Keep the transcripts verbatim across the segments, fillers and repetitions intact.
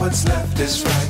what's left is right.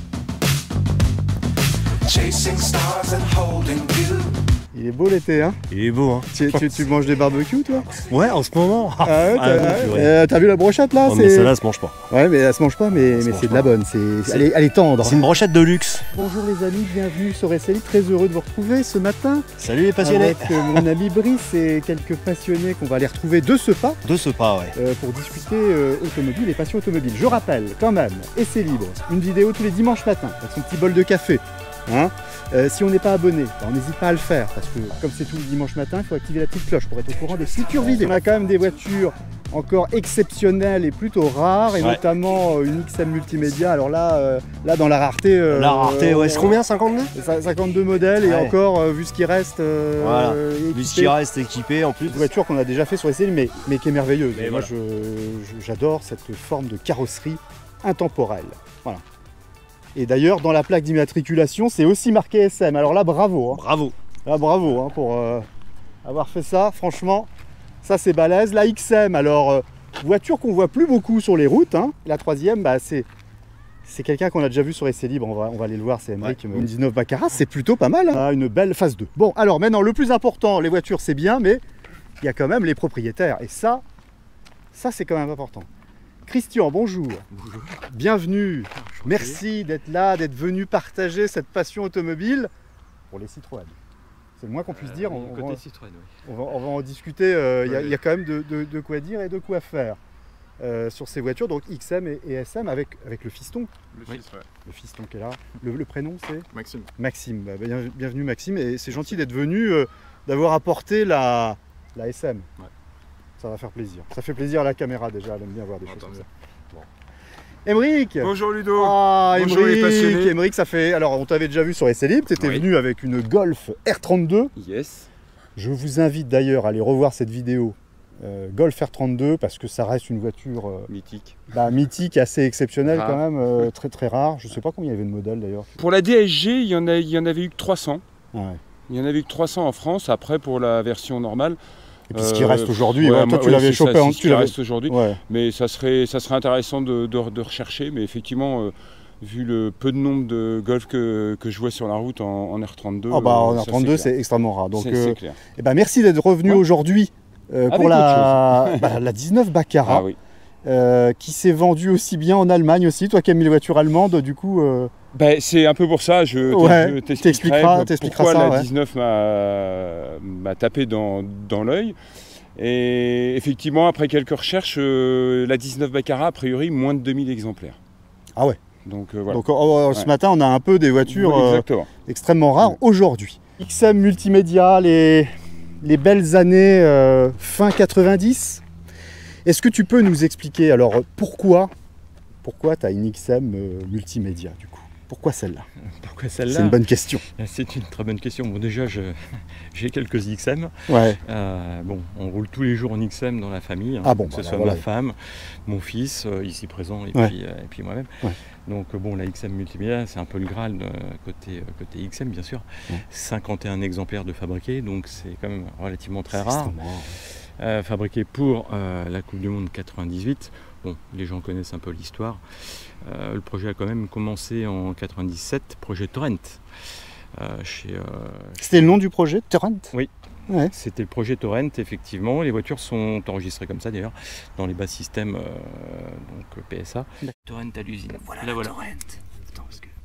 Chasing stars and holding you. Il est beau l'été, hein? Il est beau, hein? Tu, tu, tu manges des barbecues, toi? Ouais, en ce moment. Ah ouais, t'as Ah, ouais. ouais. euh, t'as vu la brochette là? Oh, mais celle-là, elle se mange pas. Ouais, mais elle se mange pas, mais, mais c'est de la bonne. C'est, elle, est, elle est tendre. C'est une brochette de luxe. Bonjour les amis, bienvenue sur S L I. Très heureux de vous retrouver ce matin. Salut les passionnés. Avec euh, mon ami Brice et quelques passionnés qu'on va aller retrouver de ce pas. De ce pas, ouais. Euh, pour discuter euh, automobile et passion automobile. Je rappelle quand même, et c'est libre, une vidéo tous les dimanches matins avec son petit bol de café. Hein euh, si on n'est pas abonné, bah, on n'hésite pas à le faire parce que comme c'est tout le dimanche matin, il faut activer la petite cloche pour être au courant des futures vidéos. On a quand même des voitures encore exceptionnelles et plutôt rares, et ouais. notamment euh, une X M multimédia. Alors là, euh, là dans la rareté, euh, la rareté, ouais, c'est combien? cinquante-deux? cinquante-deux modèles, ouais. Et encore euh, vu ce qui reste, euh, voilà. équipé, vu ce qui reste équipé en plus. Une voiture qu'on a déjà fait sur S L I, mais, mais qui est merveilleuse. Mais moi, voilà. je, je, j'adore cette forme de carrosserie intemporelle. Voilà. Et d'ailleurs, dans la plaque d'immatriculation, c'est aussi marqué S M. Alors là, bravo. Hein. Bravo. Là, bravo hein, pour euh, avoir fait ça. Franchement, ça c'est balèze. La X M, alors, euh, voiture qu'on voit plus beaucoup sur les routes. Hein. La troisième, bah, c'est c'est quelqu'un qu'on a déjà vu sur Essai Libre. On va, on va aller le voir, c'est Emeric. Ouais. Une dix-neuf Baccarat, c'est plutôt pas mal. Hein. Une belle phase deux. Bon, alors maintenant, le plus important, les voitures, c'est bien, mais il y a quand même les propriétaires. Et ça, ça c'est quand même important. Christian, bonjour. Bonjour. Bienvenue. Bonjour. Merci d'être là, d'être venu partager cette passion automobile pour les Citroën. C'est le moins qu'on puisse euh, dire. On, côté on, va, Citroën, oui. on, va, on va en discuter. Il euh, oui, y, oui. y a quand même de, de, de quoi dire et de quoi faire euh, sur ces voitures. Donc X M et, et S M avec, avec le fiston. Le, oui. fils, ouais. Le fiston qui est là. Le, le prénom c'est Maxime. Maxime. Bah, bien, bienvenue Maxime. Et c'est gentil d'être venu, euh, d'avoir apporté la, la S M. Ouais. Ça va faire plaisir. Ça fait plaisir à la caméra déjà, elle aime bien voir des choses comme ça. Bon. Emeric. Bonjour Ludo. Ah, bonjour Emeric. les passionnés. Emeric, ça fait. Alors, on t'avait déjà vu sur Essai Libre, tu étais oui. venu avec une Golf R trente-deux. Yes. Je vous invite d'ailleurs à aller revoir cette vidéo euh, Golf R trente-deux parce que ça reste une voiture euh, mythique. Bah, mythique, assez exceptionnelle rare. Quand même, euh, très très rare. Je sais pas combien il y avait de modèles d'ailleurs. Pour la D S G, il y en, a, il y en avait eu que trois cents. Ouais. Il y en avait eu que trois cents en France. Après, pour la version normale. Et puis ce qui reste aujourd'hui, ouais, ouais, toi moi, tu l'avais ouais, chopé ça, en ce qui reste aujourd'hui. Ouais. Mais ça serait, ça serait intéressant de, de, de rechercher. Mais effectivement, euh, vu le peu de nombre de Golf que, que je vois sur la route en, en R trente-deux. Ah bah en euh, R trente-deux c'est extrêmement rare. Donc c'est euh, clair. Et bah, merci d'être revenu ouais. aujourd'hui euh, pour la, bah, la dix-neuf Baccarat. Ah, oui. Euh, qui s'est vendu aussi bien en Allemagne aussi, toi qui aimes les voitures allemandes, du coup... Euh... Ben, c'est un peu pour ça, je, ouais, je t'expliquerai pourquoi ça, la ouais. dix-neuf m'a tapé dans, dans l'œil. Et effectivement, après quelques recherches, euh, la dix-neuf Baccarat, a priori, moins de deux mille exemplaires. Ah ouais. Donc, euh, voilà. Donc oh, ce ouais. matin, on a un peu des voitures oui, euh, extrêmement rares ouais. aujourd'hui. X M multimédia, les, les belles années euh, fin quatre-vingt-dix. Est-ce que tu peux nous expliquer alors pourquoi, pourquoi tu as une X M euh, multimédia du coup? Pourquoi celle-là? Pourquoi celle-là? C'est une bonne question. C'est une très bonne question. Bon, déjà, j'ai quelques X M. Ouais. Euh, bon, on roule tous les jours en X M dans la famille, hein, ah bon, que bah, ce soit voilà. ma femme, mon fils, euh, ici présent, et ouais. puis, euh, et puis moi-même. Ouais. Donc, bon, la X M multimédia, c'est un peu le Graal euh, côté, euh, côté X M, bien sûr. Ouais. cinquante et un exemplaires de fabriqués, donc c'est quand même relativement très rare. Euh, fabriqué pour euh, la Coupe du Monde quatre-vingt-dix-huit. Bon, les gens connaissent un peu l'histoire. Euh, le projet a quand même commencé en quatre-vingt-dix-sept, projet Torrent. Euh, chez, euh, C'était le nom du projet, Torrent? Oui, ouais. C'était le projet Torrent, effectivement. Les voitures sont enregistrées comme ça d'ailleurs, dans les bas systèmes euh, donc P S A. Torrent à l'usine. Voilà, la voilà. Torrent. Attends, parce que...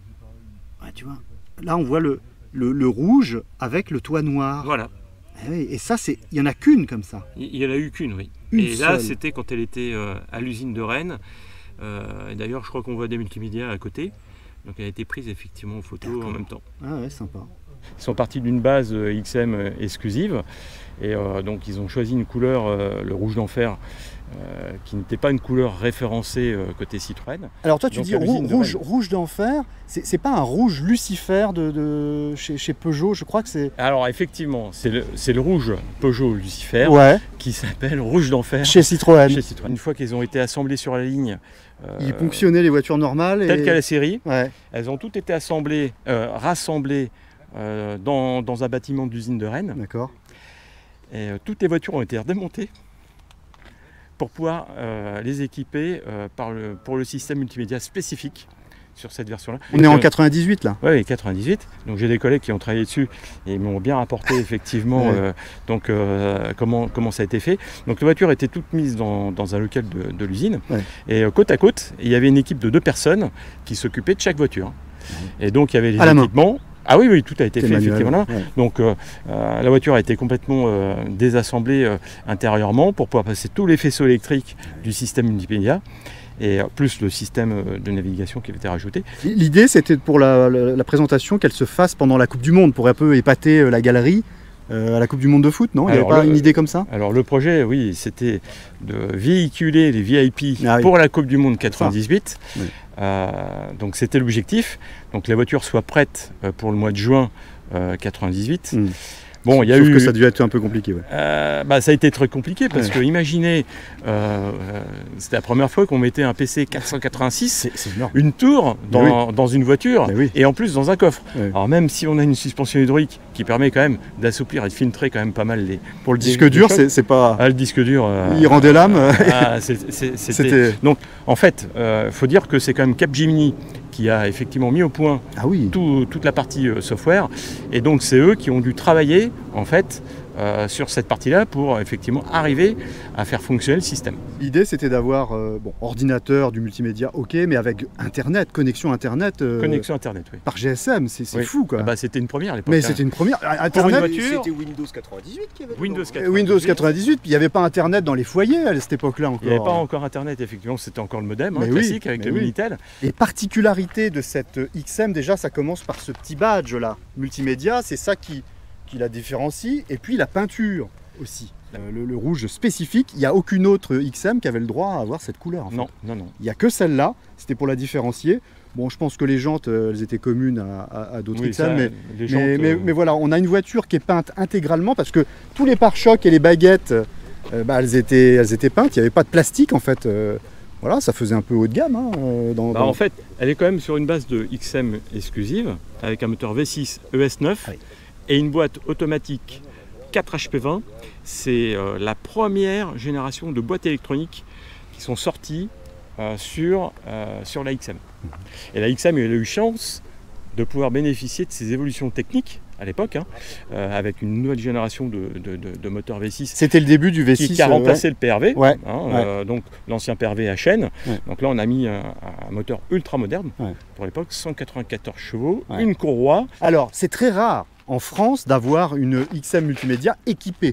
ouais, tu vois, là on voit le, le, le rouge avec le toit noir. Voilà. Et ça, il n'y en a qu'une comme ça. Il n'y en a eu qu'une, oui. Une et là, seule. c'était quand elle était euh, à l'usine de Rennes. Euh, D'ailleurs, je crois qu'on voit des multimédias à côté. Donc, elle a été prise effectivement en photo en même temps. Ah ouais, sympa. Ils sont partis d'une base euh, X M euh, exclusive. Et euh, donc, ils ont choisi une couleur, euh, le rouge d'enfer, euh, qui n'était pas une couleur référencée euh, côté Citroën. Alors toi tu donc, dis rou rouge, rouge d'enfer, c'est pas un rouge Lucifer de, de chez, chez Peugeot, je crois que c'est... Alors effectivement, c'est le, le rouge Peugeot Lucifer ouais. qui s'appelle rouge d'enfer chez Citroën. chez Citroën. Une fois qu'elles ont été assemblées sur la ligne... Euh, Ils ponctionnaient les voitures normales. Telles et... qu'à la série, ouais. Elles ont toutes été assemblées, euh, rassemblées euh, dans, dans un bâtiment d'usine de Rennes. D'accord. Et euh, toutes les voitures ont été redémontées pour pouvoir euh, les équiper euh, par le, pour le système multimédia spécifique sur cette version-là. On est en quatre-vingt-dix-huit là. Oui, quatre-vingt-dix-huit. Donc j'ai des collègues qui ont travaillé dessus et ils m'ont bien rapporté effectivement Ouais. euh, donc, euh, comment, comment ça a été fait. Donc la voiture était toute mise dans, dans un local de, de l'usine. Ouais. Et euh, côte à côte, il y avait une équipe de deux personnes qui s'occupaient de chaque voiture. Et donc il y avait les À la main. équipements. Ah oui, oui, tout a été C'est fait manuel, effectivement là. ouais. Donc euh, euh, la voiture a été complètement euh, désassemblée euh, intérieurement pour pouvoir passer tous les faisceaux électriques du système multimédia. Et euh, plus le système euh, de navigation qui avait été rajouté. L'idée, c'était pour la, la- la présentation qu'elle se fasse pendant la Coupe du Monde, pour un peu épater euh, la galerie euh, à la Coupe du Monde de foot, non? Il n'y avait Alors, pas le- une idée comme ça? Alors le projet, oui, c'était de véhiculer les V I P Ah oui. pour la Coupe du Monde quatre-vingt-dix-huit. Oui. Euh, donc c'était l'objectif. Donc les voitures soient prêtes euh, pour le mois de juin euh, quatre-vingt-dix-huit. Hmm. Bon, il y a Sauf eu. que ça a dû être un peu compliqué. Ouais. Euh, bah, ça a été très compliqué parce Ouais. que imaginez, euh, euh, c'était la première fois qu'on mettait un P C quatre cent quatre-vingt-six, C'est énorme. une tour dans, dans une voiture Mais oui. et en plus dans un coffre. Ouais. Alors même si on a une suspension hydraulique qui permet quand même d'assouplir et de filtrer quand même pas mal les. Pour le les- disque les dur, chocs. c'est c'est pas. Ah, le disque dur. euh, Il rendait l'âme. ah, c'est- c'est- c'était. C'était. Donc en fait, il euh, faut dire que c'est quand même Capgemini qui a effectivement mis au point Ah oui. tout- toute la partie euh, software. Et donc c'est eux qui ont dû travailler en fait euh, sur cette partie-là pour effectivement arriver à faire fonctionner le système. L'idée, c'était d'avoir euh, bon, ordinateur, du multimédia, ok, mais avec Internet, connexion Internet euh, Connexion Internet, oui. par G S M, c'est c'est Oui. fou quoi. Ah bah, c'était une première à l'époque. mais hein. c'était une première. Pour une Internet, voiture. C'était Windows quatre-vingt-dix-huit qui avait dedans. Windows euh, quatre-vingt-dix-huit. Windows quatre-vingt-dix-huit, puis il n'y avait pas Internet dans les foyers à cette époque-là encore. Il n'y avait pas encore Internet, effectivement, c'était encore le modem hein, Mais oui, classique avec mais le oui. Minitel. Et particularité de cette X M, déjà, ça commence par ce petit badge là, multimédia, c'est ça qui, qui la différencie, et puis la peinture aussi. Euh, le, le rouge spécifique, il n'y a aucune autre X M qui avait le droit à avoir cette couleur. En fait. Non, non, non. Il n'y a que celle-là, c'était pour la différencier. Bon, je pense que les jantes, euh, elles étaient communes à, à- à d'autres Oui, X M, ça, mais, les jantes, mais, mais- euh, mais voilà, on a une voiture qui est peinte intégralement parce que tous les pare-chocs et les baguettes, euh, bah, elles, étaient, elles étaient peintes, il n'y avait pas de plastique en fait. euh, voilà, ça faisait un peu haut de gamme. Hein, euh, dans, Bah, dans- en fait, elle est quand même sur une base de X M exclusive, avec un moteur V six E S neuf Ah oui. et une boîte automatique quatre H P vingt. C'est euh, la première génération de boîtes électroniques qui sont sorties euh, sur, euh, sur la X M. Mhm. Et la X M, elle a eu chance de pouvoir bénéficier de ces évolutions techniques à l'époque, hein, euh, avec une nouvelle génération de, de, de- de moteurs V six C'était le début du V six. qui, qui a euh, remplacé le P R V, Ouais, hein, ouais. euh, donc l'ancien P R V à chaîne. Ouais. Donc là, on a mis un, un moteur ultra moderne Ouais. pour l'époque, cent quatre-vingt-quatorze chevaux, Ouais. une courroie. Alors, c'est très rare en France d'avoir une X M multimédia équipée.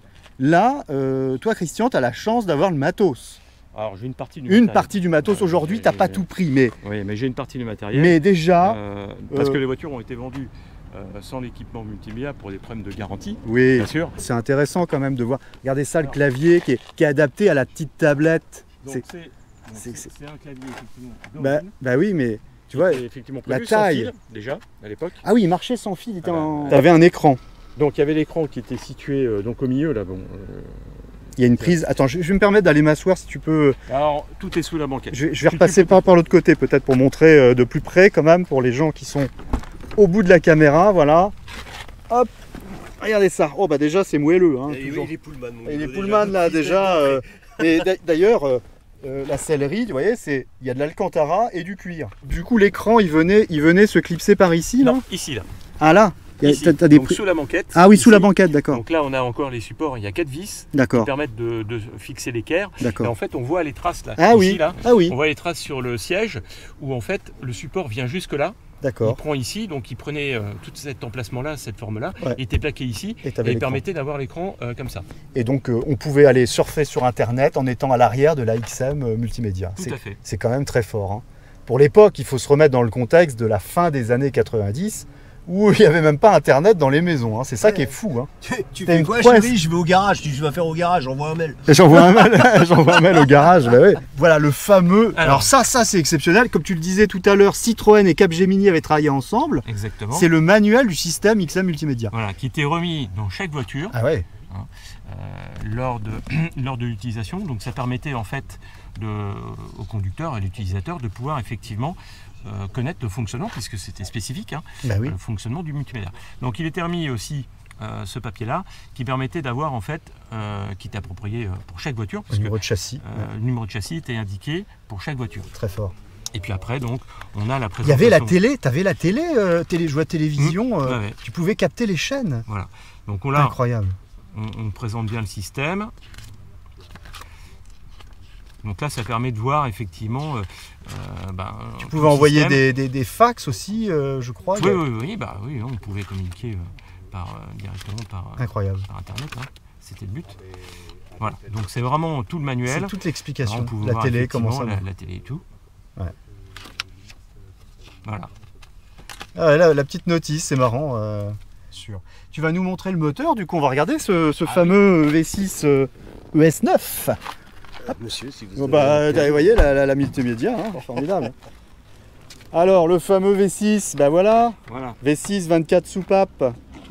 Là, euh, toi Christian, tu as la chance d'avoir le matos. Alors j'ai une partie du Une matériel. partie du matos Euh, aujourd'hui, j'ai- tu n'as pas tout pris, mais, Oui, mais j'ai une partie du matériel. mais déjà, euh, parce euh, que les voitures ont été vendues euh, sans l'équipement multimédia pour des problèmes de garantie, oui, bien sûr. c'est intéressant quand même de voir. Regardez ça, le clavier qui est, qui est adapté à la petite tablette. Donc C'est- c'est donc, c'est- c'est- c'est un clavier effectivement Bah, d'origine, bah oui, mais tu qui vois. était effectivement la prévu sans taille. fil, déjà à l'époque. Ah oui, il marchait sans fil, il était Ah bah, en. euh, T'avais un écran. Donc il y avait l'écran qui était situé euh, donc au milieu là. Bon, euh, Il y a une prise. Attends, je, je vais me permettre d'aller m'asseoir si tu peux. alors tout est sous la banquette. Je, vais- je vais Tu- repasser tu- par, par l'autre côté, peut-être pour montrer euh, de plus près quand même, pour les gens qui sont au bout de la caméra. Voilà. Hop. Regardez ça. Oh bah déjà c'est moelleux. Hein, Et toujours. oui, les Pullman. mon Et les Dieu, Pullman là depuis déjà. sept ans, euh, et d'a- d'ailleurs, euh, euh, la sellerie, tu voyez, c'est il y a de l'alcantara et du cuir. Du coup, l'écran, il venait, il venait se clipser par ici, là. Non, ici là. Ah là. Il y a- Ici. t'as- t'as des Donc pri- sous la banquette. Ah oui, sous ici. la banquette, d'accord, Donc là, on a encore les supports. Il y a quatre vis qui d'accord, permettent de, de fixer l'équerre. Et d'accord. en fait, on voit les traces là. Ah ici, oui, là. ah oui, On voit les traces sur le siège où en fait le support vient jusque là. Il d'accord. prend ici, donc il prenait euh, tout cet emplacement-là, cette forme-là, Ouais. il était plaqué ici Et et t'avais il l'écran. permettait d'avoir l'écran euh, comme ça. Et donc, euh, on pouvait aller surfer sur Internet en étant à l'arrière de la X M euh, multimédia. Tout C'est- à fait. C'est quand même très fort. Hein. Pour l'époque, il faut se remettre dans le contexte de la fin des années quatre-vingt-dix, où il n'y avait même pas Internet dans les maisons. Hein. C'est ça Ouais. qui est fou. Hein. Tu, tu T'as fais une quoi, poisse. chérie? Je vais au garage. Tu vas faire au garage. Envoie un mail. Et J'envoie un mail, j'envoie un mail au garage. Bah ouais. Voilà le fameux. Alors, Alors. ça, ça c'est exceptionnel. Comme tu le disais tout à l'heure, Citroën et Capgemini avaient travaillé ensemble. Exactement. C'est le manuel du système X M multimédia. Voilà, qui était remis dans chaque voiture Ah ouais. euh, lors de, lors de l'utilisation. Donc ça permettait en fait de, au conducteur et à l'utilisateur de pouvoir effectivement euh, connaître le fonctionnement, puisque c'était spécifique, hein, Bah oui. le fonctionnement du multimédia. Donc il était remis aussi euh, ce papier-là, qui permettait d'avoir en fait, euh, qui était approprié pour chaque voiture, Le parce que numéro de châssis. euh, Ouais. le numéro de châssis était indiqué pour chaque voiture. Très fort. Et puis après, donc, on a la Il y présentation. avait la télé, tu avais la télé, euh, télé, je vois télévision, Mmh, euh, ouais, ouais. tu pouvais capter les chaînes. Voilà. Donc on, là, Incroyable. on, on présente bien le système. Donc là, ça permet de voir effectivement. Euh, euh, ben, Tu pouvais envoyer des, des, des fax aussi, euh, je crois. Oui, oui, oui, bah, oui, on pouvait communiquer euh, par, euh, directement par, euh, Incroyable. par Internet. Hein. C'était le but. Voilà. Donc c'est vraiment tout le manuel. C'est toute l'explication. Alors, on pouvait La voir télé, comment effectivement ça la, la télé et tout. Ouais. Voilà. Ah ouais, là, la petite notice, c'est marrant. Euh, sûr. Tu vas nous montrer le moteur, du coup on va regarder ce, ce Ah fameux V six euh, E S neuf. Monsieur, si vous Bon, avez- bah, vous voyez la, la, la multimédia, hein, formidable. Alors le fameux V six, bah voilà, Voilà. V six vingt-quatre soupapes,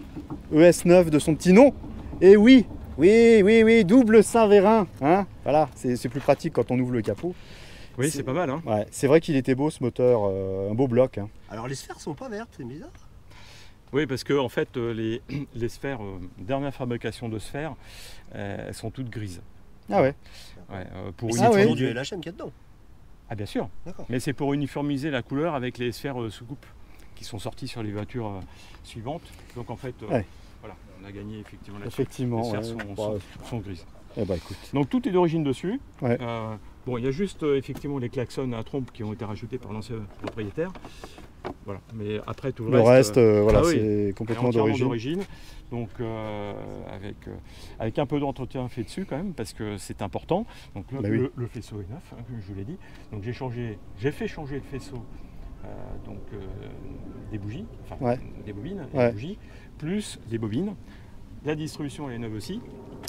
E S neuf de son petit nom. Et oui, oui, oui, oui, double Saint-Vérin, hein. Voilà, c'est c'est plus pratique quand on ouvre le capot. Oui, C'est- c'est pas mal. Hein. Ouais, c'est vrai qu'il était beau ce moteur, euh, un beau bloc. Hein. Alors les sphères sont pas vertes, c'est bizarre. Oui, parce que en fait, euh, les, les sphères, euh, dernière fabrication de sphères, euh, elles sont toutes grises. Ah ouais. Ouais, euh, pour Mais Ah c'est oui. toujours du L H M qu'il y a dedans. Ah bien sûr. D'accord. Mais c'est pour uniformiser la couleur avec les sphères euh, sous-coupe qui sont sorties sur les voitures euh, suivantes. Donc en fait, euh, Ouais. voilà, on a gagné effectivement là-dessus. Effectivement. Les sphères Ouais. sont, Bah, sont- sont grises. eh bah écoute. Donc tout est d'origine dessus. Ouais. Euh, bon, il y a juste euh, effectivement les klaxons à trompe qui ont été rajoutés par l'ancien propriétaire. Voilà. Mais après tout le, Le reste, euh, euh, voilà, ah oui, c'est est complètement entièrement d'origine. Donc euh, avec, euh, avec un peu d'entretien fait dessus quand même parce que c'est important. Donc le, Bah oui. le- le faisceau est neuf, hein, comme je vous l'ai dit. Donc j'ai changé, j'ai fait changer le faisceau euh, donc euh, des bougies, enfin Ouais. des bobines, et Ouais. des bougies, plus les bobines. La distribution elle est neuve aussi.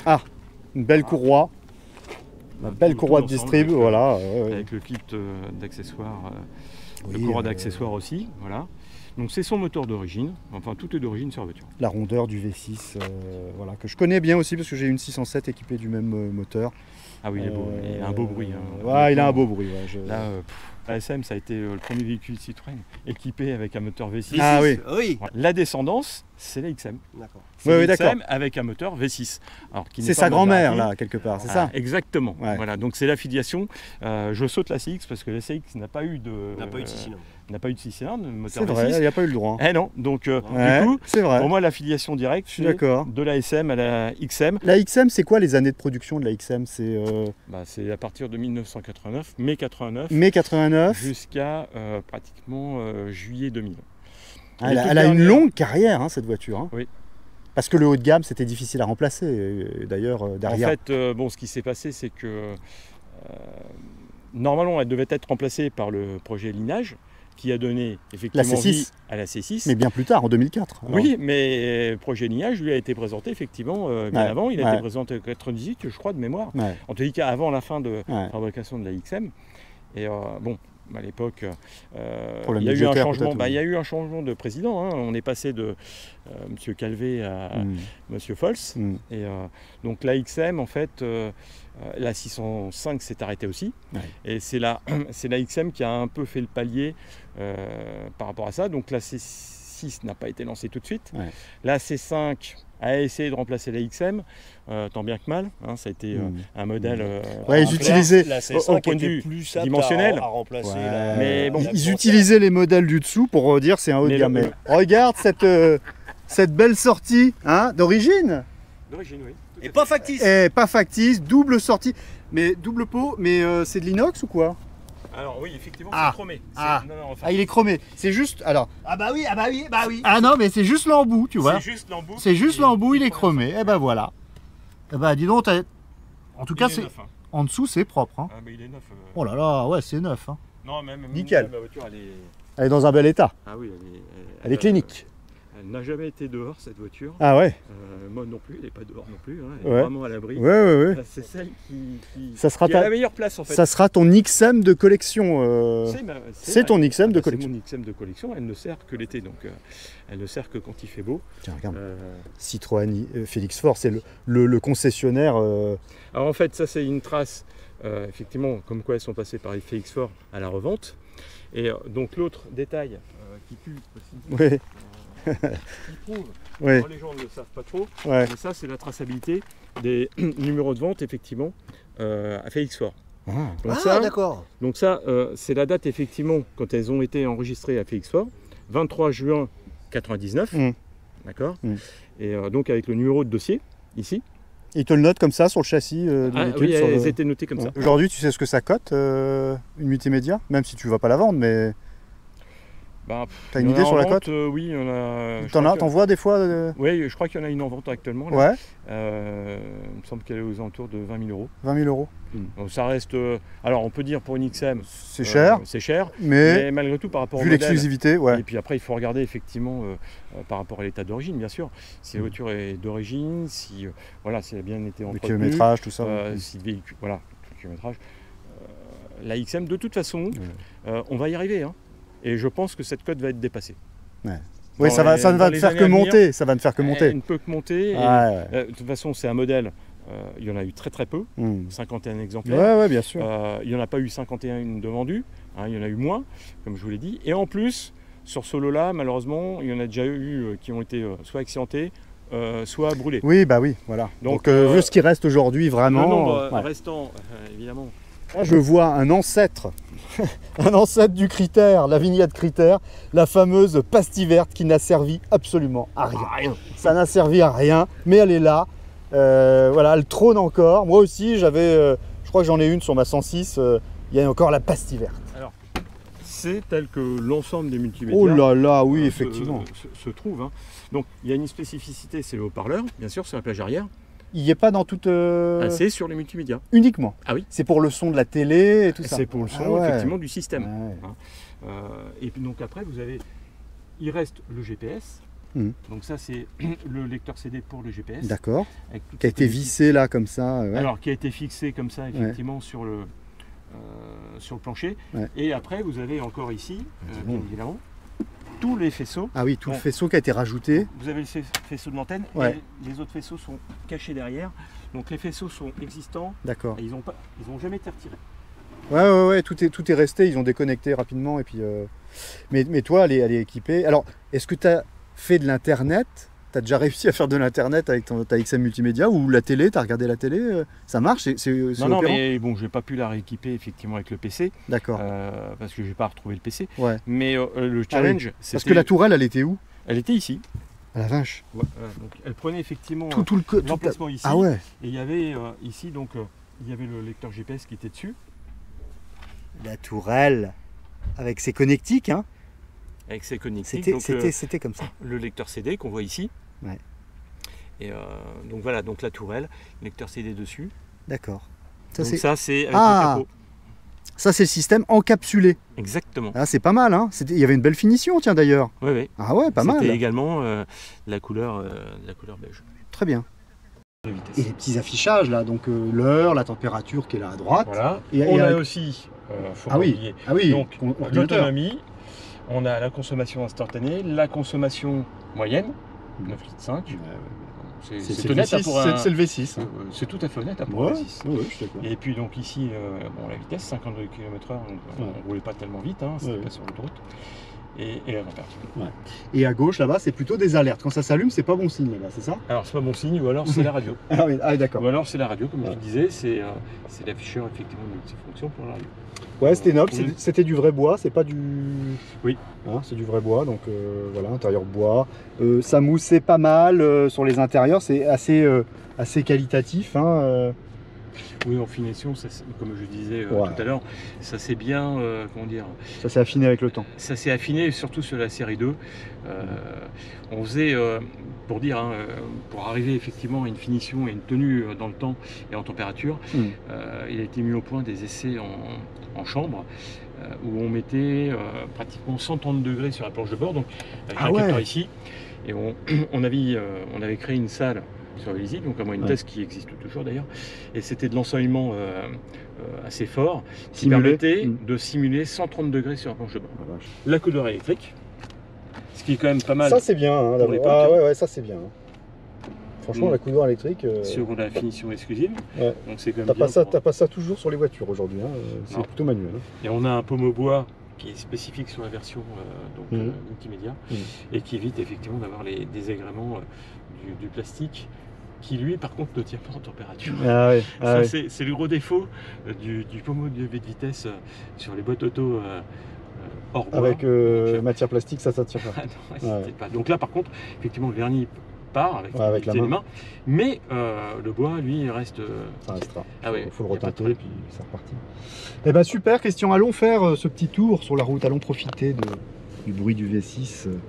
Une belle courroie. Une Tout- belle tout courroie de ensemble distrib, avec, euh, voilà. ouais, ouais. Avec le kit euh, d'accessoires, euh, le Oui, courroie euh, d'accessoires aussi, voilà. Donc c'est son moteur d'origine, enfin tout est d'origine sur la voiture. La rondeur du V six, euh, voilà, que je connais bien aussi parce que j'ai une six cent sept équipée du même euh, moteur. Ah oui, il, est beau, il a un beau bruit. hein. Euh, Ouais, il a un beau bruit. Ouais, je- Là, euh, pff, A S M, ça a été euh, le premier véhicule Citroën équipé avec un moteur V six. Ah oui. Oui. Voilà. La descendance, c'est la X M. D'accord. C'est Oui, la oui, X M d'accord. avec un moteur V six. Alors, qui n'est C'est pas sa grand-mère, Maserati. là, quelque part, c'est Ah, ça? Exactement. Ouais. Voilà, donc c'est l'affiliation. Euh, je saute la C X parce que la C X n'a pas eu de, On n'a pas eu de six cylindres. n'a pas eu de six cylindres, moteur C'est V vrai, six. il n'y a pas eu le droit. hein. Eh non, donc euh, Ouais, du coup, c'est vrai. pour moi, l'affiliation directe, Je suis c'est d'accord. de la S M à la X M. La X M, c'est quoi les années de production de la X M? C'est euh, Bah, c'est à partir de mille neuf cent quatre-vingt-neuf, mai quatre-vingt-neuf, mai quatre-vingt-neuf. jusqu'à euh, pratiquement euh, juillet deux mille. Ah, elle, a, Les elle a toutes une dernières- longue carrière, hein, cette voiture. hein. Oui. Parce que le haut de gamme, c'était difficile à remplacer. et D'ailleurs, euh, En derrière. fait, euh, bon, ce qui s'est passé, c'est que euh, normalement, elle devait être remplacée par le projet Lignage, qui a donné effectivement C six. vie à la C six. Mais bien plus tard, en deux mille quatre. alors. Oui, mais le projet Lignage lui a été présenté effectivement euh, bien Ouais, avant. Il a ouais. été présenté en quatre-vingt-dix-huit, je crois, de mémoire. Ouais, En tout cas, avant la fin de ouais. fabrication de la X M. Et euh, bon, à l'époque, euh, Problème il y a eu un budgétaire, changement. peut-être, bah, oui. il y a eu un changement de président. hein. On est passé de euh, M. Calvé à Mm, M. Fols. mm. Et euh, donc la X M, en fait, euh, euh, la six cent cinq s'est arrêtée aussi. Ouais. Et c'est la, c'est la X M qui a un peu fait le palier euh, par rapport à ça. Donc la C six n'a pas été lancée tout de suite. Ouais. La C cinq a essayé de remplacer la X M, euh, tant bien que mal. hein. Ça a été euh, Mm. un modèle. euh, Ouais, ils en clair. utilisaient- La C au- au cinq point de était vue plus apte dimensionnel. à, à remplacer Ouais. la. Mais bon, la Ils Frontier. utilisaient les modèles du dessous pour euh, dire c'est un haut de Mais gamme. le- Mais regarde cette, euh, cette belle sortie hein, d'origine. D'origine, oui. tout Et à pas fait. factice. Et pas factice, double sortie. Mais double pot, mais euh, c'est de l'inox ou quoi? Alors oui, effectivement, Ah. c'est chromé. C'est- Ah. non, non, enfin, Ah, il est chromé. C'est juste. Alors. Ah bah oui, ah bah oui, bah oui. Ah non, mais c'est juste l'embout, tu vois. c'est juste l'embout. C'est juste qui- l'embout, qui il est prend le chromé. son. Et ben voilà. Et ben dis donc, t'as- en tout Il cas, est c'est neuf, hein. en dessous, c'est propre. hein. Ah, mais il est neuf. euh. Oh là là, ouais, c'est neuf. hein. Non, même. Nickel. même La voiture, elle est. Elle est dans un bel état. Ah oui, elle est. Elle est clinique. Elle n'a jamais été dehors, cette voiture. Ah ouais. Euh, moi non plus, elle n'est pas dehors non plus. hein. Elle Ouais. est vraiment à l'abri. Ouais, ouais, ouais. Euh, C'est celle qui, qui, Ça sera qui a ta- la meilleure place en fait. Ça sera ton X M de collection. euh, C'est ma- c'est ma- ton X M de Ah bah, collection. C'est mon X M de collection. Elle ne sert que l'été, donc euh, elle ne sert que quand il fait beau. Tiens, regarde. Euh, Citroën euh, Félix Fort, c'est le, le- le concessionnaire. euh, Alors en fait, ça c'est une trace, euh, effectivement, comme quoi elles sont passées par les F X Fort à la revente. Et euh, donc l'autre détail euh, qui pue aussi, ouais. qui prouve, Oui, alors les gens ne le savent pas trop, ouais. mais ça c'est la traçabilité des numéros de vente effectivement euh, à Félix Faure. Ah. Donc Ah, ça, d'accord. donc ça euh, c'est la date effectivement quand elles ont été enregistrées à Félix Faure, vingt-trois juin quatre-vingt-dix-neuf, Mm. d'accord. Mm. Et euh, donc avec le numéro de dossier ici. Ils te le notent comme ça sur le châssis euh, du Ah, véhicule, oui, sur elles le- étaient notées comme ça. Ouais. Aujourd'hui, tu sais ce que ça cote, euh, une multimédia, même si tu vas pas la vendre, mais Bah, t'as une il y en idée a sur en la vente, cote euh, Oui, il y en a. je T'en crois as, que- t'en vois des fois euh, Oui, je crois qu'il y en a une en vente actuellement. là. Ouais, Euh, il me semble qu'elle est aux alentours de vingt mille euros. vingt mille euros. Donc ça reste. euh, alors on peut dire pour une X M, C'est euh, cher, c'est cher, mais, mais malgré tout par rapport au vu modèle. l'exclusivité, ouais. Et puis après, il faut regarder effectivement euh, euh, par rapport à l'état d'origine, bien sûr. Si la Mm. voiture est d'origine, si euh, voilà, si elle a bien été Le entretenue, kilométrage, tout ça. euh, ouais. si le véhicule, voilà, tout le kilométrage. Euh, la X M, de toute façon, Ouais. euh, on va y arriver. Hein. Et je pense que cette cote va être dépassée. Oui, Dans ça va, les- ça ne dans va te les faire années que à venir, monter, ça va ne faire que monter. Elle ne peut que monter. et, Ouais, ouais. euh, de toute façon, c'est un modèle. euh, il y en a eu très très peu, Mm. cinquante et un exemplaires. Ouais, ouais, bien sûr. Euh, il n'y en a pas eu cinquante et un de vendus, hein, il y en a eu moins, comme je vous l'ai dit. Et en plus, sur ce lot-là, malheureusement, il y en a déjà eu euh, qui ont été euh, soit accidentés, euh, soit brûlés. Oui, bah oui, voilà. Donc, Donc, euh, euh, vu ce qui reste aujourd'hui, Le vraiment. nombre euh, euh, ouais. restant, euh, évidemment. Là, je vois un ancêtre, un ancêtre du critère, la vignette critère, la fameuse pastille verte qui n'a servi absolument à rien. Ah, rien. Ça n'a servi à rien, mais elle est là. Euh, voilà, elle trône encore. Moi aussi, j'avais, euh, je crois que j'en ai une sur ma cent six. euh, Il y a encore la pastille verte. C'est tel que l'ensemble des multimédias. Oh là là, oui, euh, effectivement. Se, se, se trouve. hein. Donc il y a une spécificité, c'est le haut-parleur, bien sûr, sur la plage arrière. Il n'y est pas dans toute. euh, Ah, c'est sur les multimédias. uniquement. Ah oui. C'est pour le son de la télé et tout ça. C'est pour le son Ah ouais. effectivement du système. Ouais. Euh, et puis donc après, vous avez, il reste le G P S. Mhm. Donc ça, c'est le lecteur C D pour le G P S. D'accord. avec toute Qui a cette été connectique. vissé là comme ça. ouais. Alors qui a été fixé comme ça effectivement sur le euh, sur le plancher. Ouais. Et après, vous avez encore ici, euh, c'est bien bon. évidemment, tous les faisceaux. Ah oui, tout le Bon. faisceau qui a été rajouté. Vous avez le fa- faisceau de l'antenne Ouais. et les autres faisceaux sont cachés derrière. Donc les faisceaux sont existants D'accord. et ils n'ont pas, ils ont jamais été retirés. Ouais, ouais, ouais, tout est, tout est resté. Ils ont déconnecté rapidement. Et puis, euh, mais, mais toi, elle est, elle est équipée. Alors, est-ce que tu as fait de l'internet? Tu as déjà réussi à faire de l'internet avec ton, ta X M multimédia ou la télé? Tu as regardé la télé? euh, Ça marche? C'est, c'est, c'est Non, non, opérant mais bon, j'ai pas pu la rééquiper effectivement avec le P C D'accord. euh, parce que j'ai pas retrouvé le P C. Ouais. Mais euh, le Ah oui. challenge, Parce c'était- que la tourelle, elle était où? elle était ici. À la vache. Ouais, euh, donc elle prenait effectivement Tout, tout le co- euh, tout l'emplacement ici. Ah ouais. Et il y avait euh, ici donc euh, il y avait le lecteur G P S qui était dessus La tourelle avec ses connectiques, hein. avec ses connectiques. C'était, Donc, c'était, euh, c'était comme ça. le lecteur C D qu'on voit ici. Ouais. Et euh, donc voilà, donc la tourelle, lecteur C D dessus. D'accord. Ça, donc c'est, ça c'est avec Ah. le capot. ça, c'est le système encapsulé. Exactement. Ah, c'est pas mal, hein. C'était- il y avait une belle finition, tiens, d'ailleurs. Oui, oui. Ah ouais, pas mal. C'était également euh, la couleur, euh, la couleur beige. Très bien. De vitesse. Et les petits affichages, là, donc euh, l'heure, la température qui est là à droite. Voilà. Et- on et a avec- aussi, euh, faut Ah pas oui, oublier, ah oui, donc on- ordinateur. l'autonomie. On a la consommation instantanée, la consommation moyenne, neuf litres cinq. Ouais, ouais. C'est C'est, c'est c'est le honnête V hein, six, pour un. c'est- c'est le V six. Euh, hein. C'est tout à fait honnête hein, pour Ouais, un V six. ouais, ouais, je suis d'accord. Et puis donc ici, euh, bon, la vitesse, cinquante-deux kilomètres heure, donc euh, Ouais. on ne roulait pas tellement vite, hein, c'était Ouais. pas sur l'autoroute. Et, et la température. Et à gauche, là-bas, c'est plutôt des alertes. Quand ça s'allume, c'est pas bon signe, là-bas, c'est ça? Alors c'est pas bon signe, ou alors c'est la radio. Ah oui, ah, d'accord. Ou alors c'est la radio, comme je Ouais. le disais, c'est euh, c'est l'afficheur effectivement multifonction pour la radio. Ouais, c'était noble, Oui. c'était- c'était du vrai bois, c'est pas du... Oui. Hein, c'est du vrai bois, donc euh, voilà, intérieur bois. Euh, ça moussait pas mal euh, sur les intérieurs, c'est assez, euh, assez qualitatif. Hein, euh. Oui, en finition, ça, c'est- comme je disais euh, Ouais. tout à l'heure, ça s'est bien, euh, comment dire, Ça s'est affiné avec le temps. ça s'est affiné surtout sur la série deux. Euh, on faisait, euh, pour dire, hein, euh, pour arriver effectivement à une finition et une tenue euh, dans le temps et en température, Mm. euh, il a été mis au point des essais en, en chambre euh, où on mettait euh, pratiquement cent trente degrés sur la planche de bord, donc avec Ah un ouais. capteur ici, et on, on, avait, euh, on avait créé une salle sur Vélizy, donc à moyenne Ouais. test qui existe toujours d'ailleurs, et c'était de l'ensoleillement euh, euh, assez fort qui Simulé. permettait Mm. de simuler cent trente degrés sur la planche de bord. Ah, vache. La couleur électrique, ce qui est quand même pas mal Ça c'est bien, hein, Pour d'abord. l'époque, Ah hein. ouais, ouais, ça c'est bien. hein. Franchement, Mm. la couleur électrique, euh, sur la finition exclusive. Ouais. Donc c'est quand même t'as bien pas, ça, pour- t'as pas ça toujours sur les voitures aujourd'hui, hein, euh, c'est Non. plutôt manuel. hein. Et on a un pommeau bois qui est spécifique sur la version euh, donc, Mhm. euh, multimédia Mhm. et qui évite effectivement d'avoir les désagréments euh, du, du plastique qui lui par contre ne tient pas en température. Ah ouais, ah Ça, ouais. c'est, c'est le gros défaut euh, du, du pommeau de lever de vitesse euh, sur les boîtes auto euh, euh, hors bois. Avec euh, Donc, euh, matière plastique, ça, ça tire pas. ah non, c'était Ouais. pas. Donc là par contre, effectivement le vernis part avec, Ouais, avec la les main. mains, mais euh, le bois lui il reste. euh, Ça restera. Ah ouais, Il faut le y a pas de retenter, problème. puis c'est reparti. Eh ben super, Christian, allons faire euh, ce petit tour sur la route, allons profiter de- du bruit du V six. euh.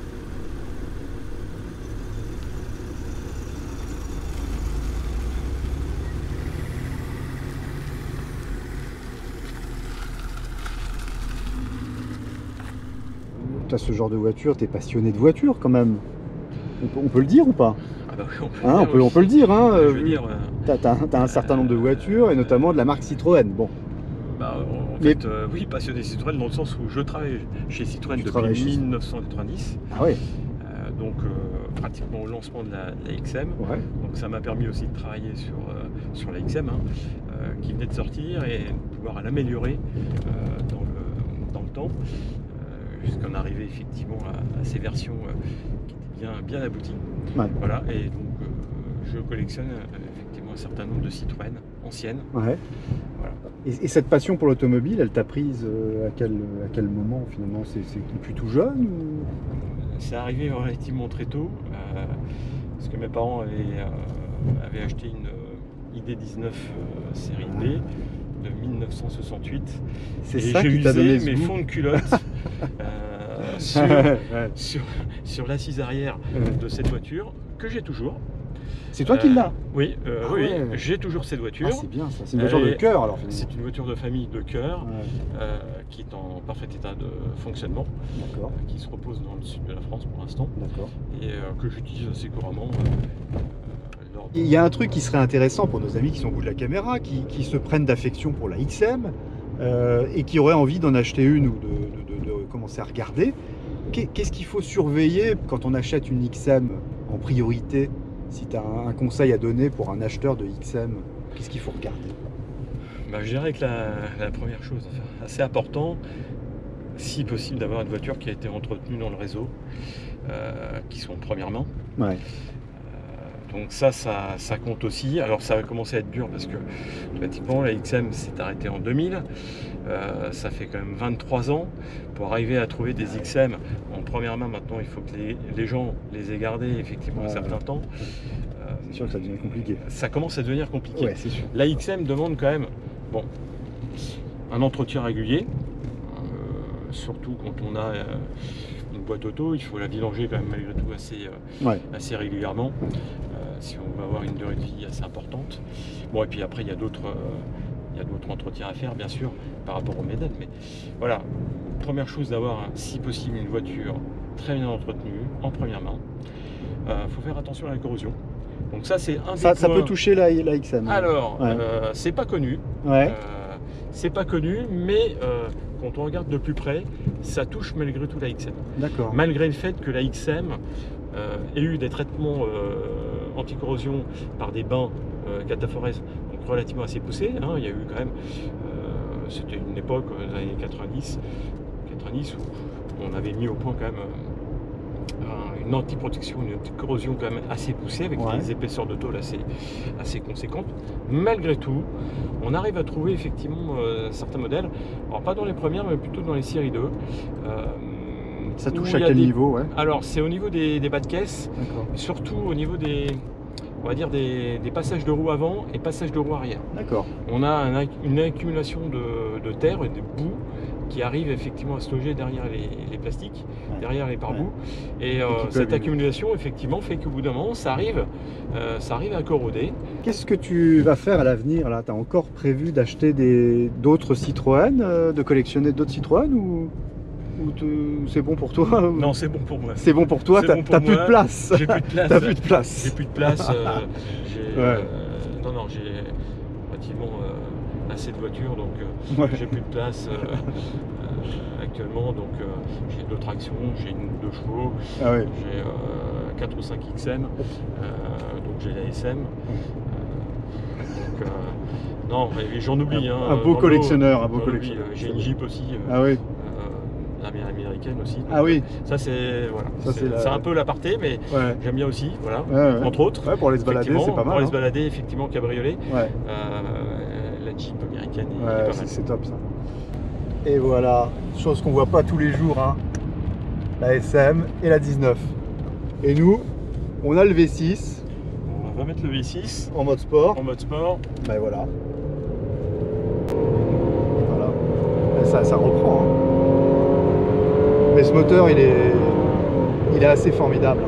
T'as ce genre de voiture, t'es passionné de voiture quand même. On peut, on peut le dire ou pas? Ah bah oui, on peut, Hein, on, dire, peut, on peut le dire, hein, Je euh, veux dire, euh, T'as, t'as un- t'as un certain nombre de voitures et notamment de la marque Citroën. Bon, bah, en Mais- fait, euh, oui, passionné Citroën dans le sens où je travaille chez Citroën Tu depuis travailles chez- mille neuf cent quatre-vingt-dix, ah ouais, euh, donc euh, pratiquement au lancement de la, de la X M. ouais. Donc ça m'a permis aussi de travailler sur, euh, sur la X M, hein, euh, qui venait de sortir et de pouvoir l'améliorer euh, dans, le, dans le temps, euh, jusqu'en arriver effectivement à, à ces versions euh, qui étaient bien, bien abouties. Ouais. Voilà, et donc euh, je collectionne euh, effectivement un certain nombre de Citroën anciennes. Ouais. Voilà. Et, et cette passion pour l'automobile, elle t'a prise euh, à, quel, à quel moment finalement? C'est, c'est depuis tout jeune ou... C'est arrivé relativement très tôt, euh, parce que mes parents avaient, euh, avaient acheté une euh, I D dix-neuf euh, série D de mille neuf cent soixante-huit. C'est Et ça j'ai qui t'a usé donné ce mes goût. fonds de culotte euh, sur, Ouais. sur, sur l'assise arrière Ouais. de cette voiture, que j'ai toujours. C'est toi qui Euh, l'as? Oui, euh, Ah oui, ouais. oui, j'ai toujours cette voiture. Ah, c'est bien ça, c'est une voiture de Et cœur alors finalement. C'est une voiture de famille de cœur Ouais, euh, qui est en parfait état de fonctionnement, d'accord, euh, qui se repose dans le sud de la France pour l'instant d'accord. et euh, que j'utilise assez couramment. euh, euh, lors de- Il y a un truc qui serait intéressant pour nos amis qui sont au bout de la caméra, qui, qui se prennent d'affection pour la X M euh, et qui auraient envie d'en acheter une ou de, de- de- de commencer à regarder. Qu'est- Qu'est-ce qu'il faut surveiller quand on achète une X M en priorité? Si tu as un un conseil à donner pour un acheteur de X M, qu'est-ce qu'il faut regarder? Bah, je dirais que la, la première chose, enfin, assez important, si possible, d'avoir une voiture qui a été entretenue dans le réseau, euh, qui sont de première main. Ouais. Donc ça, ça, ça compte aussi. Alors ça va commencer à être dur parce que pratiquement la X M s'est arrêtée en deux mille. Euh, ça fait quand même vingt-trois ans. Pour arriver à trouver des X M en première main maintenant, il faut que les, les gens les aient gardés effectivement un Ouais. certain temps. Euh, C'est sûr que ça devient compliqué. Ça commence à devenir compliqué. Ouais, c'est sûr. La X M demande quand même bon, un entretien régulier, euh, surtout quand on a euh, une boîte auto, il faut la vidanger quand même malgré tout assez, euh, Ouais. assez régulièrement, euh, si on veut avoir une durée de vie assez importante. Bon, et puis après, il y a d'autres euh, il y a d'autres entretiens à faire, bien sûr, par rapport au méthode, mais voilà, première chose d'avoir, si possible, une voiture très bien entretenue, en première main. Il faut faire attention à la corrosion. Donc ça, c'est un des Ça, ça points- peut toucher la, la X M. Alors, Ouais. euh, c'est pas connu. Ouais. Euh, c'est pas connu, mais euh, quand on regarde de plus près, ça touche malgré tout la X M. D'accord. Malgré le fait que la X M euh, ait eu des traitements euh, anti-corrosion par des bains euh, Cataforès, donc relativement assez poussés. Hein. Il y a eu quand même, euh, c'était une époque, euh, des années quatre-vingt-dix, quatre-vingt-dix, où on avait mis au point quand même euh, une anti-protection, une anti-corrosion quand même assez poussée, avec Ouais. des épaisseurs de tôle assez, assez conséquentes. Malgré tout, on arrive à trouver effectivement euh, certains modèles, alors pas dans les premières, mais plutôt dans les séries deux. euh, Ça où touche il à y a quel des- niveau? Ouais. Alors, c'est au niveau des, des bas de caisse, D'accord. surtout au niveau des, on va dire des, des passages de roues avant et passages de roues arrière. D'accord. On a un acc- une accumulation de, de terre et de boue qui arrive effectivement à se loger derrière les, les plastiques, Ouais. derrière les pare-boues. Et euh, qui peut cette abîmer. accumulation, effectivement, fait qu'au bout d'un moment, ça arrive, euh, ça arrive à corroder. Qu'est-ce que tu vas faire à l'avenir là? Tu as encore prévu d'acheter des, d'autres Citroën, euh, de collectionner d'autres Citroën ou, ou te- c'est bon pour toi? ou- Non, c'est bon pour moi. C'est bon pour toi, C'est t'as bon pour t'as plus moi. de place. J'ai plus de place. T'as plus de place. J'ai plus de place. euh, j'ai, Ouais. euh, non, non, j'ai relativement euh, assez de voitures, donc euh, Ouais. j'ai plus de place euh, euh, actuellement. Donc euh, j'ai deux tractions, j'ai une deux chevaux, Ah ouais. j'ai euh, quatre ou cinq X M, euh, donc j'ai la S M. Euh, donc euh, non, mais j'en oublie. Un- hein, un beau dans collectionneur, l'eau, un beau j'en oublie, collectionneur. euh, J'ai une Jeep aussi. euh, Ah oui. euh, la bière américaine aussi. Donc, Ah oui. Ça c'est voilà. Ça, c'est c'est la- c'est un peu l'aparté, mais Ouais. j'aime bien aussi, voilà. Ouais, ouais. Entre autres. Ouais, pour aller se balader, effectivement, c'est pas mal. Pour aller hein. se balader, effectivement, cabriolet. Ouais. Euh, la Jeep américaine est, est Ouais, pas c'est mal. c'est top ça. Et voilà, chose qu'on voit pas tous les jours, hein. La S M et la dix-neuf. Et nous, on a le V six On va mettre le V six en mode sport. en mode sport. Ben voilà. Voilà. Et ça, ça reprend. hein. Mais ce moteur, il est, il est assez formidable.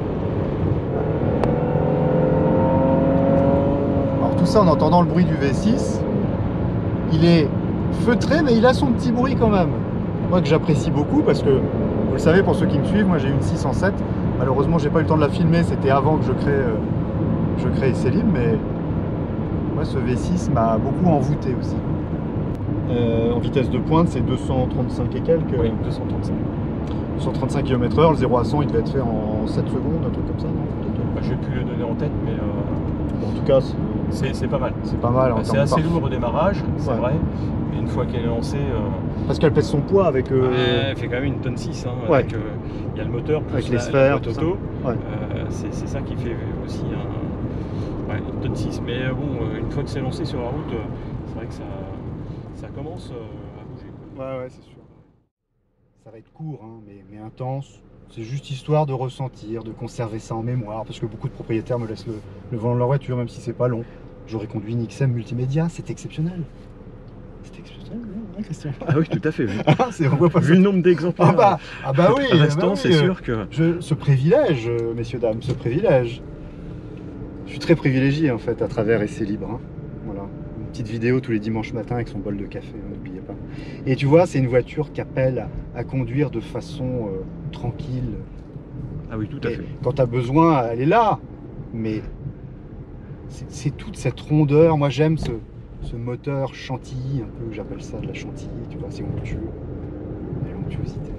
Alors tout ça en entendant le bruit du V six. Il est feutré, mais il a son petit bruit quand même. Moi que j'apprécie beaucoup parce que, vous le savez, pour ceux qui me suivent, moi j'ai une six cent sept. Malheureusement, j'ai pas eu le temps de la filmer. C'était avant que je crée, euh, je crée Célim, mais moi ce V six m'a beaucoup envoûté aussi. Euh, en vitesse de pointe, c'est deux cent trente-cinq et quelques. Oui, deux cent trente-cinq. deux cent trente-cinq kilomètres heure, le zéro à cent il devait être fait en sept secondes, un truc comme ça, non peut-être. Bah, je vais plus le donner en tête, mais euh, Bon, en tout cas, c'est- c'est c'est pas mal. c'est pas mal. en Bah, c'est termes de assez parf- lourd au démarrage, c'est Ouais. vrai. Mais une fois qu'elle est lancée, euh, Parce qu'elle pèse son poids avec. euh, ouais, elle fait quand même une tonne six. Hein, Ouais. avec, euh, il y a le moteur plus Avec la, les la sphères, boîte tout ça. auto. Ouais. Euh, c'est c'est ça qui fait aussi un, ouais, une tonne six. Mais euh, bon, euh, une fois que c'est lancé sur la route, euh, c'est vrai que ça, ça commence euh, à bouger. quoi. Ouais, ouais, c'est sûr. Ça va être court, hein, mais, mais intense. C'est juste histoire de ressentir, de conserver ça en mémoire, parce que beaucoup de propriétaires me laissent le, le volant de leur voiture, même si c'est pas long. J'aurais conduit une X M multimédia, c'est exceptionnel. C'est exceptionnel, hein, Christian. Ah oui, tout à fait. Ah, c'est- on voit pas Vu le nombre d'exemplaires Ah bah, ah bah oui, restant, bah oui, c'est euh, sûr que. Je, ce privilège, euh, messieurs, dames, ce privilège. Je suis très privilégié en fait à travers Essai Libre. hein. Voilà. Une petite vidéo tous les dimanches matins avec son bol de café, hein, n'oubliez pas. Et tu vois, c'est une voiture qui appelle à, à conduire de façon euh, tranquille. Ah oui, tout à Et fait. quand tu as besoin, elle est là. Mais c'est c'est toute cette rondeur. Moi j'aime ce, ce moteur chantilly, un peu, j'appelle ça de la chantilly, tu vois, c'est onctueux. La l'onctuosité.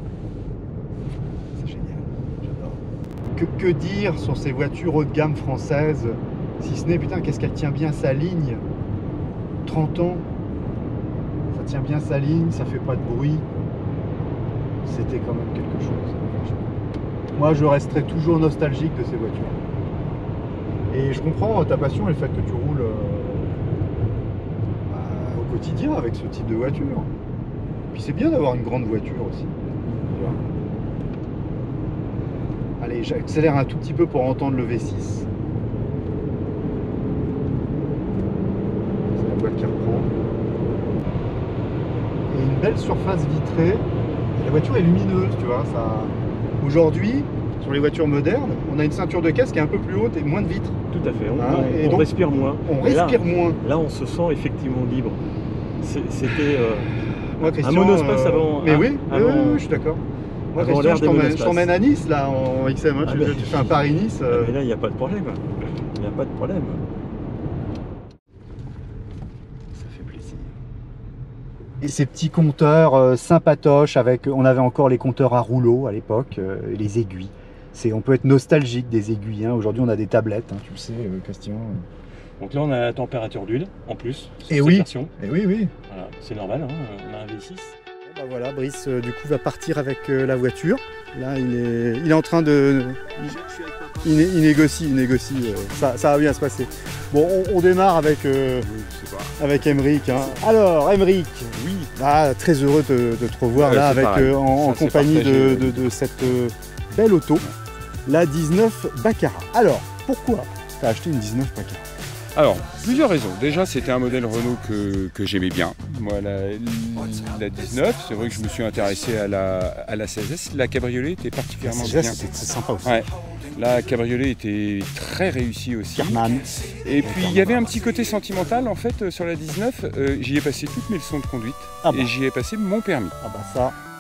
C'est génial, j'adore. Que, que dire sur ces voitures haut de gamme françaises, si ce n'est, putain, qu'est-ce qu'elle tient bien sa ligne. trente ans, ça tient bien sa ligne, ça fait pas de bruit. C'était quand même quelque chose. Moi, je resterai toujours nostalgique de ces voitures. Et je comprends ta passion et le fait que tu roules euh, bah, au quotidien avec ce type de voiture. Puis c'est bien d'avoir une grande voiture aussi. Tu vois. Allez, j'accélère un tout petit peu pour entendre le V six. C'est la boîte qui reprend. Et une belle surface vitrée. Et la voiture est lumineuse, tu vois. Ça... Aujourd'hui, sur les voitures modernes, on a une ceinture de caisse qui est un peu plus haute et moins de vitres. Tout à fait. On, Ah, on- et on donc, respire moins. On Et là- respire moins. Là, on se sent effectivement libre. C'est- C'était. euh, Moi, Christian, monospace euh, avant- Mais ah, oui, oui, avant- oui, oui, je suis d'accord. Moi, avant Christian, l'ère je des t'emmène- je monospaces. t'emmène à Nice, là, en X M. hein. Ah tu, ben. tu fais un Paris-Nice. ah, euh, mais là, il n'y a pas de problème. Il n'y a pas de problème. Ça fait plaisir. Et ces petits compteurs euh, sympatoches, avec, on avait encore les compteurs à rouleau à l'époque, euh, et les aiguilles. C'est, on peut être nostalgique des aiguilles. hein. Aujourd'hui, on a des tablettes, hein, tu le sais, euh, Christian. Donc là, on a la température d'huile en plus. Sur Et cette oui. version. Et oui, oui. Voilà, c'est normal. Hein, on a un V six. Bah voilà, Brice, euh, du coup, va partir avec euh, la voiture. Là, il est, il est en train de... Il, né- il négocie, il négocie. euh, ça, ça va bien se passer. Bon, on, on démarre avec, euh, avec Emeric. hein. Alors, Emeric, oui, ah, très heureux de, de te revoir Ouais, là, c'est avec, pareil. euh, en, en Ça, c'est compagnie de, partagé. de- de cette euh, belle auto, la dix-neuf Baccarat. Alors, pourquoi tu as acheté une dix-neuf Baccarat? Alors, plusieurs raisons. Déjà, c'était un modèle Renault que, que j'aimais bien. Moi, la, la dix-neuf, c'est vrai que je me suis intéressé à la, à la seize S. La cabriolet était particulièrement C'est bien. c'est sympa aussi. Ouais. La cabriolet était très réussie aussi. Carman. Et puis, il y avait un petit côté sentimental, en fait, sur la dix-neuf. Euh, j'y ai passé toutes mes leçons de conduite Ah bah. et j'y ai passé mon permis. Ah bah ça,